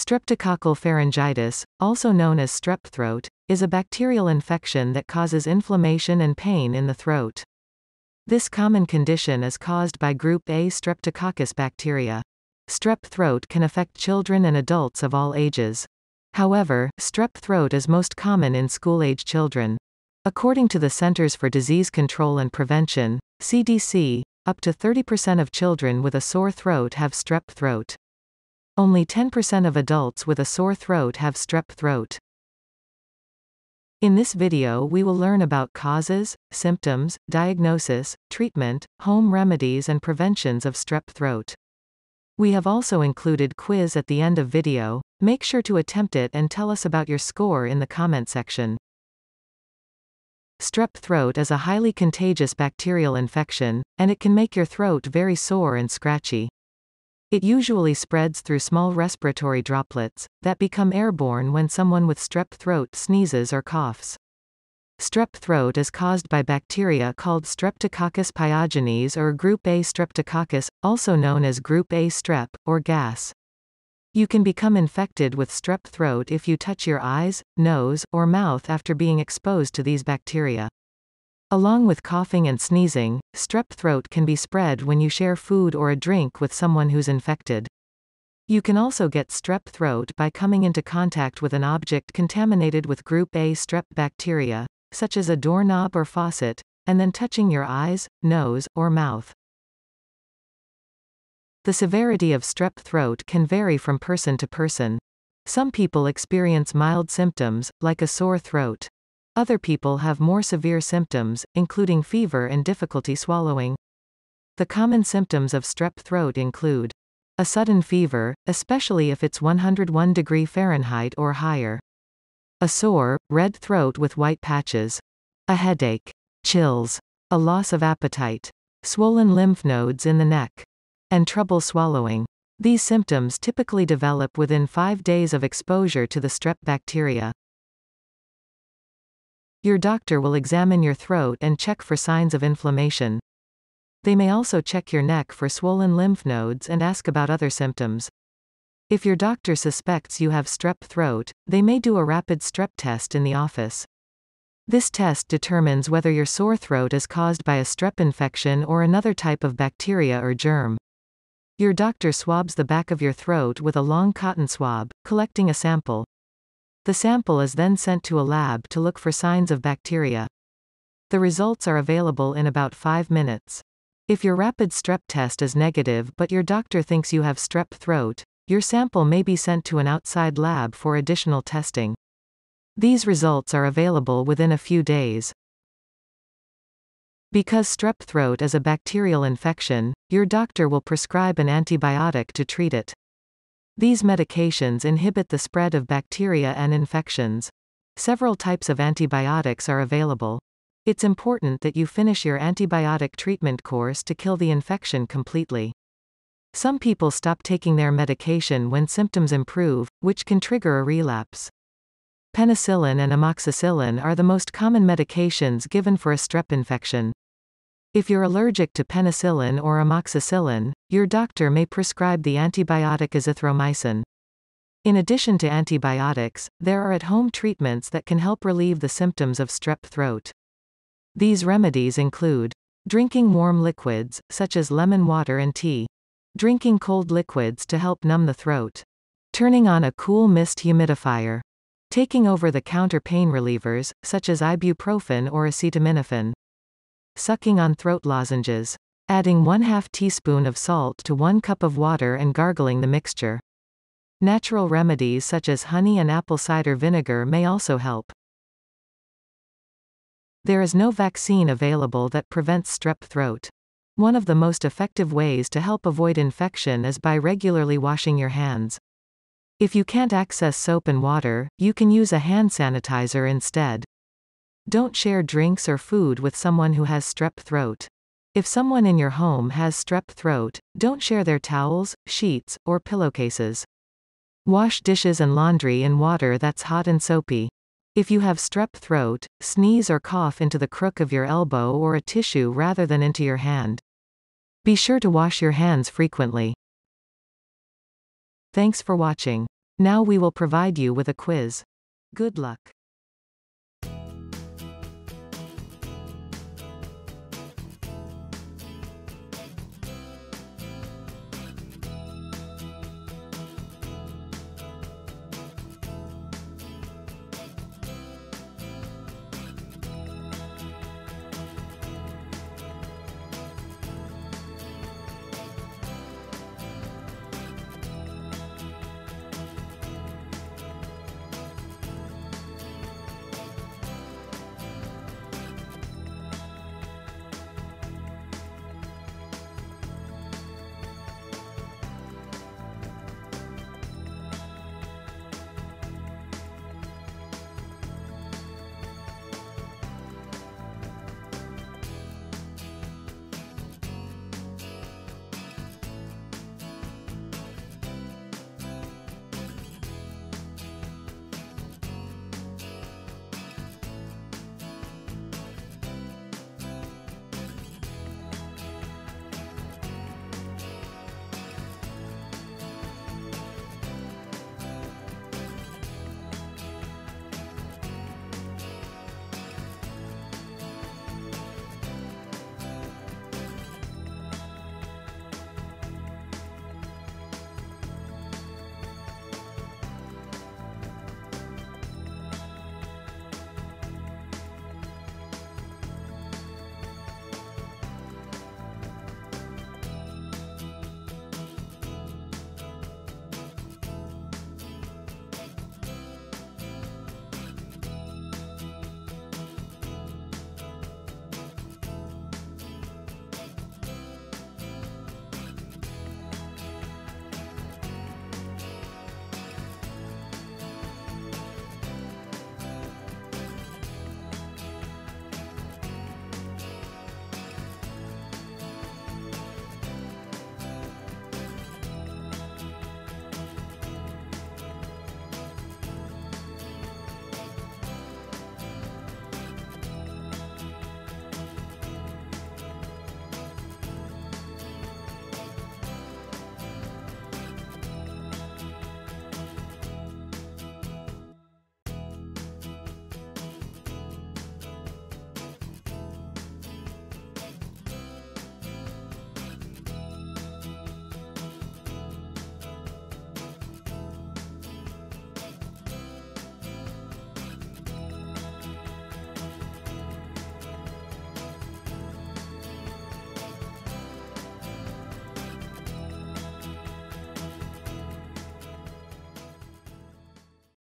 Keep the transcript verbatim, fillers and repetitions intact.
Streptococcal pharyngitis, also known as strep throat, is a bacterial infection that causes inflammation and pain in the throat. This common condition is caused by group A Streptococcus bacteria. Strep throat can affect children and adults of all ages. However, strep throat is most common in school-age children. According to the Centers for Disease Control and Prevention, C D C, up to thirty percent of children with a sore throat have strep throat. Only ten percent of adults with a sore throat have strep throat. In this video we will learn about causes, symptoms, diagnosis, treatment, home remedies and preventions of strep throat. We have also included quiz at the end of video. Make sure to attempt it and tell us about your score in the comment section. Strep throat is a highly contagious bacterial infection, and it can make your throat very sore and scratchy. It usually spreads through small respiratory droplets that become airborne when someone with strep throat sneezes or coughs. Strep throat is caused by bacteria called Streptococcus pyogenes or Group A Streptococcus, also known as Group A strep, or gas. You can become infected with strep throat if you touch your eyes, nose, or mouth after being exposed to these bacteria. Along with coughing and sneezing, strep throat can be spread when you share food or a drink with someone who's infected. You can also get strep throat by coming into contact with an object contaminated with Group A strep bacteria, such as a doorknob or faucet, and then touching your eyes, nose, or mouth. The severity of strep throat can vary from person to person. Some people experience mild symptoms, like a sore throat. Other people have more severe symptoms, including fever and difficulty swallowing. The common symptoms of strep throat include a sudden fever, especially if it's one hundred one degrees Fahrenheit or higher, a sore, red throat with white patches, a headache, chills, a loss of appetite, swollen lymph nodes in the neck, and trouble swallowing. These symptoms typically develop within five days of exposure to the strep bacteria. Your doctor will examine your throat and check for signs of inflammation. They may also check your neck for swollen lymph nodes and ask about other symptoms. If your doctor suspects you have strep throat, they may do a rapid Strep Test in the office. This test determines whether your sore throat is caused by a strep infection or another type of bacteria or germ. Your doctor swabs the back of your throat with a long cotton swab, collecting a sample. The sample is then sent to a lab to look for signs of bacteria. The results are available in about five minutes. If your rapid strep test is negative but your doctor thinks you have strep throat, your sample may be sent to an outside lab for additional testing. These results are available within a few days. Because strep throat is a bacterial infection, your doctor will prescribe an antibiotic to treat it. These medications inhibit the spread of bacteria and infections. Several types of antibiotics are available. It's important that you finish your antibiotic treatment course to kill the infection completely. Some people stop taking their medication when symptoms improve, which can trigger a relapse. Penicillin and amoxicillin are the most common medications given for a strep infection. If you're allergic to penicillin or amoxicillin, your doctor may prescribe the antibiotic azithromycin. In addition to antibiotics, there are at-home treatments that can help relieve the symptoms of strep throat. These remedies include drinking warm liquids, such as lemon water and tea, drinking cold liquids to help numb the throat, turning on a cool mist humidifier, taking over-the-counter pain relievers, such as ibuprofen or acetaminophen, sucking on throat lozenges, adding one half teaspoon of salt to one cup of water and gargling the mixture. Natural remedies such as honey and apple cider vinegar may also help. There is no vaccine available that prevents strep throat. One of the most effective ways to help avoid infection is by regularly washing your hands. If you can't access soap and water, you can use a hand sanitizer instead. Don't share drinks or food with someone who has strep throat. If someone in your home has strep throat, don't share their towels, sheets, or pillowcases. Wash dishes and laundry in water that's hot and soapy. If you have strep throat, sneeze or cough into the crook of your elbow or a tissue rather than into your hand. Be sure to wash your hands frequently. Thanks for watching. Now we will provide you with a quiz. Good luck.